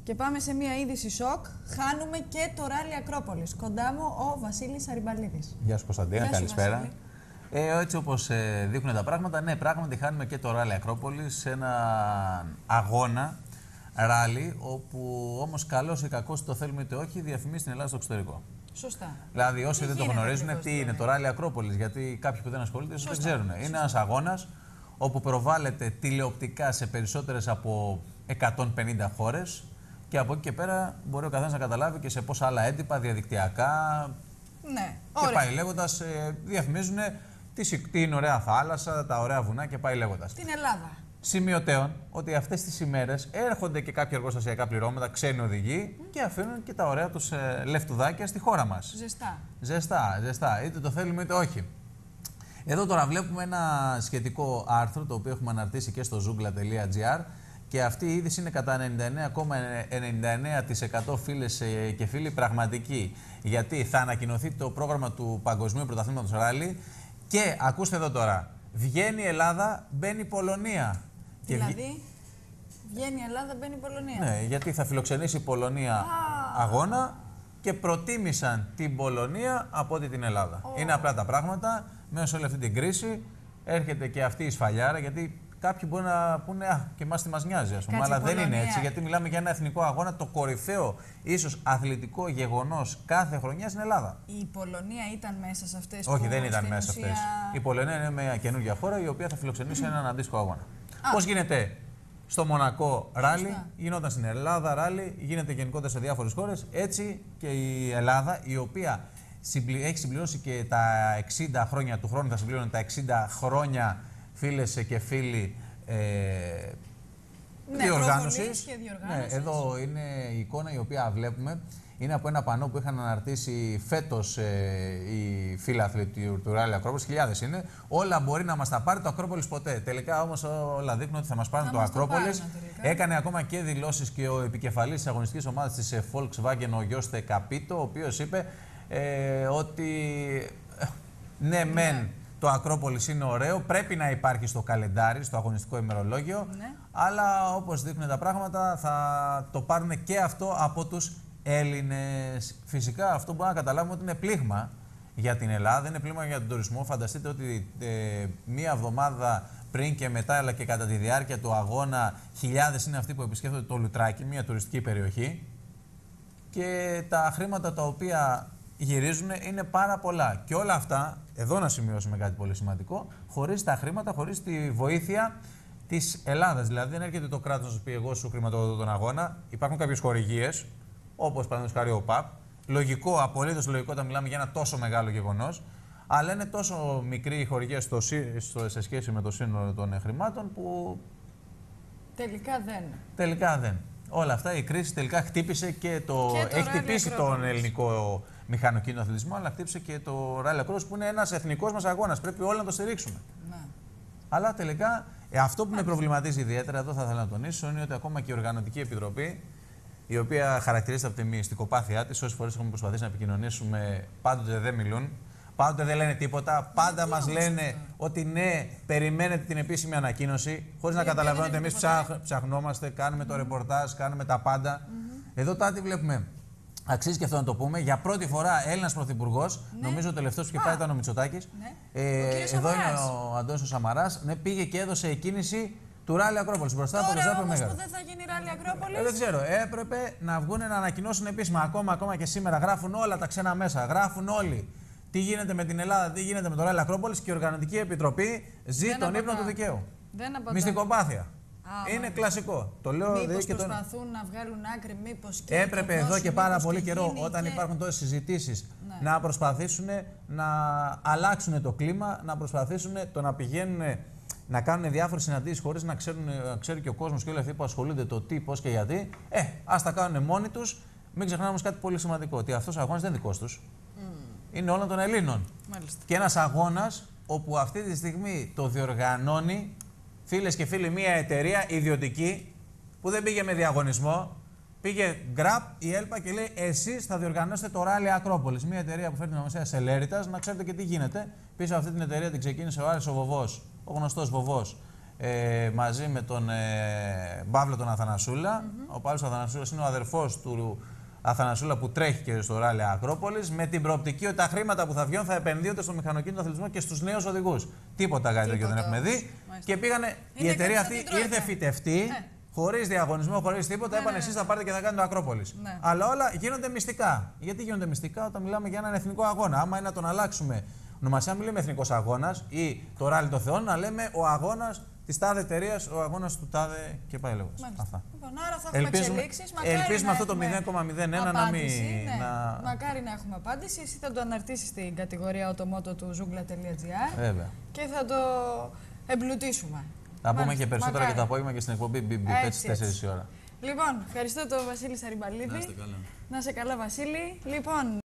Και πάμε σε μία είδηση σοκ. Χάνουμε και το ράλι Ακρόπολης. Κοντά μου ο Βασίλης Αριμπαλίδης. Γεια σου Κωνσταντίνα, Γεια σου, καλησπέρα. Βασίλη. Έτσι όπως δείχνουν τα πράγματα, ναι, πράγματι χάνουμε και το ράλι Ακρόπολης σε ένα αγώνα ράλι, όπου όμως καλώς ή κακώς, το θέλουμε είτε όχι, διαφημίζει την Ελλάδα στο εξωτερικό. Σωστά. Δηλαδή, όσοι δεν το γνωρίζουν, τι είναι δηλαδή το ράλι Ακρόπολης, γιατί κάποιοι που δεν ασχολούνται ίσως δεν ξέρουν. Είναι ένας αγώνας όπου προβάλλεται τηλεοπτικά σε περισσότερες από 150 χώρες και από εκεί και πέρα μπορεί ο καθένας να καταλάβει και σε πόσα άλλα έντυπα, διαδικτυακά. Ναι, και ωραία. πάει λέγοντας, διαφημίζουν την ωραία θάλασσα, τα ωραία βουνά και πάει λέγοντας. Την Ελλάδα. Σημειωτέων ότι αυτές τις ημέρες έρχονται και κάποια εργοστασιακά πληρώματα, ξένοι οδηγοί και αφήνουν και τα ωραία τους λεφτουδάκια στη χώρα μας. Ζεστά. Ζεστά, ζεστά. Είτε το θέλουμε είτε όχι. Εδώ τώρα βλέπουμε ένα σχετικό άρθρο το οποίο έχουμε αναρτήσει και στο zoogla.gr και αυτή η είδηση είναι κατά 99,99% φίλες και φίλοι πραγματική. Γιατί θα ανακοινωθεί το πρόγραμμα του Παγκοσμίου Πρωταθλήματος Ράλι και ακούστε εδώ τώρα, βγαίνει η Ελλάδα, μπαίνει η Πολωνία. Δηλαδή, βγαίνει η Ελλάδα, μπαίνει η Πολωνία. Ναι, γιατί θα φιλοξενήσει η Πολωνία αγώνα και προτίμησαν την Πολωνία από ότι την Ελλάδα. Είναι απλά τα πράγματα. Μέσα σε όλη αυτή την κρίση έρχεται και αυτή η σφαλιάρα, γιατί κάποιοι μπορεί να πούνε και εμάς τι μας νοιάζει, ας πούμε. Αλλά δεν είναι έτσι, γιατί μιλάμε για ένα εθνικό αγώνα, το κορυφαίο ίσως αθλητικό γεγονός κάθε χρονιά στην Ελλάδα. Η Πολωνία ήταν μέσα σε αυτές Όχι, που δεν ήταν στην μέσα σε ουσία... αυτές. Η Πολωνία είναι μια καινούργια χώρα η οποία θα φιλοξενήσει έναν αντίστοιχο αγώνα. Πώς γίνεται στο Μονακό ράλι, γινόταν στην Ελλάδα ράλι, γίνεται γενικότερα σε διάφορες χώρες. Έτσι και η Ελλάδα, η οποία έχει συμπληρώσει και τα 60 χρόνια του χρόνου, θα συμπληρώνει τα 60 χρόνια, φίλες και φίλοι, διοργάνωσης. Ναι, εδώ είναι η εικόνα η οποία βλέπουμε. Είναι από ένα πανό που είχαν αναρτήσει φέτος οι φίλαθλοι του Ράλι Ακρόπολης. Χιλιάδες είναι. Όλα μπορεί να μας τα πάρει το Ακρόπολης ποτέ. Τελικά όμως όλα δείχνουν ότι θα μας πάρουν το Ακρόπολης. Έκανε ακόμα και δηλώσεις και ο επικεφαλής της αγωνιστικής ομάδας της Volkswagen, ο Γιώστε Καπίτο, ο οποίος είπε ότι ναι, μεν το Ακρόπολης είναι ωραίο, πρέπει να υπάρχει στο καλεντάρι, στο αγωνιστικό ημερολόγιο, αλλά όπως δείχνουν τα πράγματα θα το πάρουν και αυτό από τους Έλληνες. Φυσικά αυτό μπορούμε να καταλάβουμε ότι είναι πλήγμα για την Ελλάδα, είναι πλήγμα για τον τουρισμό. Φανταστείτε ότι μία εβδομάδα πριν και μετά, αλλά και κατά τη διάρκεια του αγώνα, χιλιάδες είναι αυτοί που επισκέφτονται το Λουτράκι, μια τουριστική περιοχή, και τα χρήματα τα οποία γυρίζουν είναι πάρα πολλά. Και όλα αυτά, εδώ να σημειώσουμε κάτι πολύ σημαντικό, χωρίς τα χρήματα, χωρίς τη βοήθεια της Ελλάδας. Δηλαδή δεν έρχεται το κράτος να σου πει: εγώ σου χρηματοδοτώ τον αγώνα. Υπάρχουν κάποιες χορηγίες, όπως παραδείγματος χάρη ο ΠΑΠ. Λογικό, απολύτως λογικό όταν μιλάμε για ένα τόσο μεγάλο γεγονός. Αλλά είναι τόσο μικρή η χορηγία σε σχέση με το σύνολο των χρημάτων που. Τελικά δεν. Όλα αυτά, η κρίση τελικά χτύπησε και το. Έχει χτυπήσει τον ελληνικό μηχανοκίνητο αθλητισμό, αλλά χτύπησε και το Ράλι Ακρόπολης που είναι ένας εθνικός μας αγώνας. Πρέπει όλοι να το στηρίξουμε. Ναι. Αλλά τελικά αυτό που με προβληματίζει ιδιαίτερα, εδώ θα ήθελα να τονίσω, είναι ότι ακόμα και η Οργανωτική Επιτροπή, η οποία χαρακτηρίζεται από τη μυστικοπάθειά της, όσες φορές έχουμε προσπαθήσει να επικοινωνήσουμε, πάντοτε δεν μιλούν. Πάντοτε δεν λένε τίποτα. Πάντα μας λένε ότι ναι, περιμένετε την επίσημη ανακοίνωση, χωρίς να καταλαβαίνουν ότι εμείς ψαχνόμαστε, κάνουμε το ρεπορτάζ, κάνουμε τα πάντα. Εδώ κάτι βλέπουμε. Αξίζει και αυτό να το πούμε. Για πρώτη φορά Έλληνας πρωθυπουργός, νομίζω ο τελευταίος που είχε πάει ήταν ο Μητσοτάκης. Εδώ είναι ο Αντώνης ο Σαμαράς. Πήγε και έδωσε εκκίνηση του Ράλι Ακρόπολης μπροστά από το Ζάπρο Μέγαρο. Τώρα όμως που δεν θα γίνει Ράλι Ακρόπολης. Δεν ξέρω. Έπρεπε να βγουν να ανακοινώσουν επίσημα. Ακόμα και σήμερα γράφουν όλα τα ξένα μέσα. Γράφουν όλοι. Τι γίνεται με την Ελλάδα, τι γίνεται με το Ράλι Ακρόπολης, και η Οργανωτική Επιτροπή ζει τον ύπνο του δικαίου. Μυστικοπάθεια. Είναι κλασικό. Το λέω μήπως προσπαθούν να βγάλουν άκρη, μήπως και. Έπρεπε εδώ και πάρα πολύ καιρό, όταν υπάρχουν τόσες συζητήσεις, να προσπαθήσουν να αλλάξουν το κλίμα, να προσπαθήσουν το να πηγαίνουν να κάνουν διάφορες συναντήσεις χωρίς να ξέρει και ο κόσμος και όλοι αυτοί που ασχολούνται το τι, πώς και γιατί. Ας τα κάνουν μόνοι τους. Μην ξεχνάμε όμως κάτι πολύ σημαντικό, ότι αυτός ο αγώνας δεν είναι δικός τους. Είναι όλων των Ελλήνων. Μάλιστα. Και ένας αγώνας όπου αυτή τη στιγμή το διοργανώνει, φίλες και φίλοι, μια εταιρεία ιδιωτική που δεν πήγε με διαγωνισμό. Πήγε Grab η Έλπα και λέει: εσείς θα διοργανώσετε το Ράλι Ακρόπολης. Μια εταιρεία που φέρνει την ονομασία Σελέριτας. Να ξέρετε και τι γίνεται. Πίσω από αυτή την εταιρεία την ξεκίνησε ο Άρης ο Βοβός, ο γνωστός Βοβός. μαζί με τον Παύλο τον Αθανασούλα. Ο Παύλος Αθανασούλας είναι ο αδερφός του Αθανασούλα που τρέχει και στο Ράλι Ακρόπολης, με την προοπτική ότι τα χρήματα που θα βγαίνουν θα επενδύονται στο μηχανοκίνητο αθλητισμό και στους νέους οδηγούς. Τίποτα καλύτερο δεν έχουμε δει. Και πήγανε, η εταιρεία αυτή ήρθε φυτευτή, χωρίς διαγωνισμό, χωρίς τίποτα. Είπαν εσείς θα πάρετε και θα κάνετε το Ακρόπολης. Αλλά όλα γίνονται μυστικά. Γιατί γίνονται μυστικά όταν μιλάμε για έναν εθνικό αγώνα? Άμα είναι να τον αλλάξουμε ονομασία, μην λέμε εθνικός αγώνας ή το Ράλι των Θεών, να λέμε ο αγώνας της τάδε εταιρείας, ο αγώνας του τάδε και πάει λέγοντας. Αυτά. Λοιπόν, άρα θα έχουμε εξελίξεις. Ελπίζουμε αυτό το 0,01 να μην. Μακάρι να έχουμε απάντηση. Εσύ θα το αναρτήσεις στην κατηγορία Automoto του zoogla.gr και θα το εμπλουτίσουμε. Θα πούμε και περισσότερα και το απόγευμα και στην εκπομπή BB στις 4 η ώρα. Λοιπόν, ευχαριστώ τον Βασίλη Σαριμπαλίδη. Να είστε καλά. Να είσαι καλά, Βασίλη. Λοιπόν,